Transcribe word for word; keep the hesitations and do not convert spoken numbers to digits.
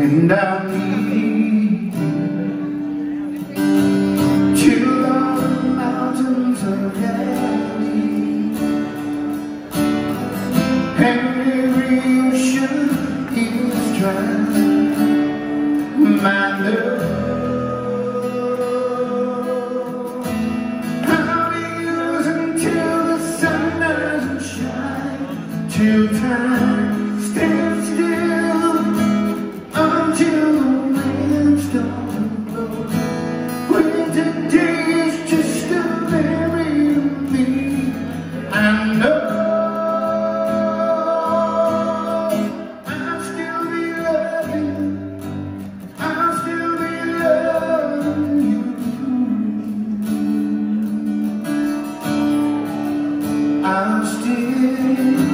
And I need to love the mountains of Galilee, and every ocean is dry. My love, I'll be yours until the sun doesn't shine, till time stands still, until the winds don't blow. When today's just a memory to me, I know I'll still be loving, I'll still be loving you. I'll still